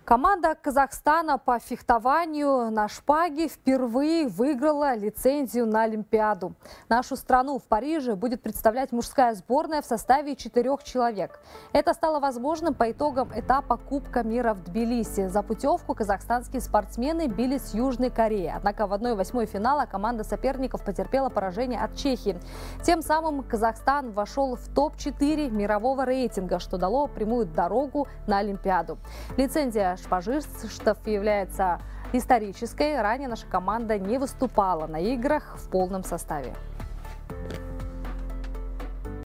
Команда Казахстана по фехтованию на шпаге впервые выиграла лицензию на Олимпиаду. Нашу страну в Париже будет представлять мужская сборная в составе 4 человек. Это стало возможным по итогам этапа Кубка мира в Тбилиси. За путевку казахстанские спортсмены бились с Южной Кореей. Однако в 1/8 финала команда соперников потерпела поражение от Чехии. Тем самым Казахстан вошел в топ-4 мирового рейтинга, что дало прямую дорогу на Олимпиаду. Лицензия шпажистов является исторической. Ранее наша команда не выступала на играх в полном составе.